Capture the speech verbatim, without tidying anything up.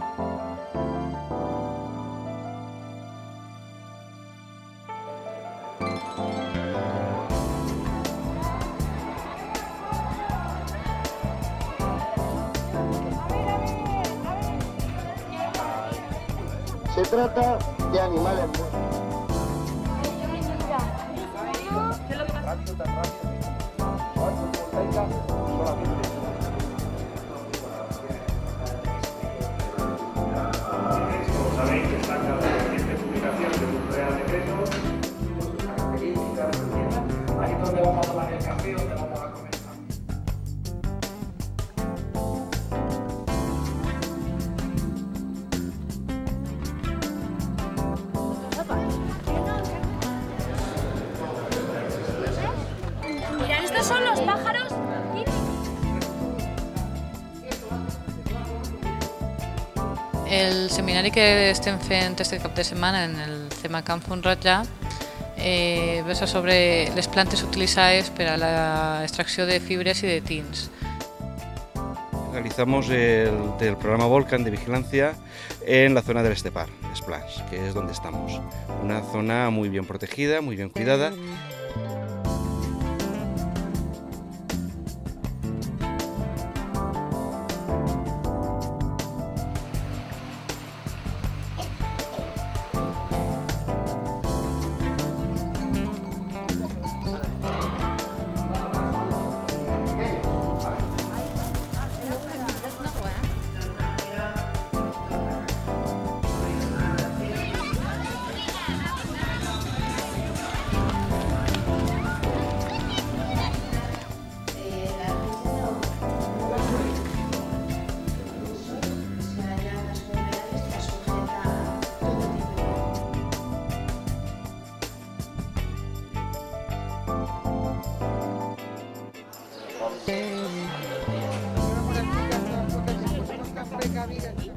Se trata de animales muertos. Rápido, tan rápido. Cuando venga, solamente. Como sabéis, destaca la reciente publicación de un Real Decreto, sus características, ahí es donde vamos a tomar el café, donde vamos a comer. Mirad, estos son los pájaros. El seminari que estem fent este cap de setmana en el tema Camp Font Ratlla eh, versa sobre les plantes utilitzades per a la extracció de fibres y de tins. Realizamos el, el programa Volcan de vigilancia en la zona del Estepar, Esplans, que es donde estamos. Una zona muy bien protegida, muy bien cuidada. Por aquí, ya está, porque si ponemos café, cabida.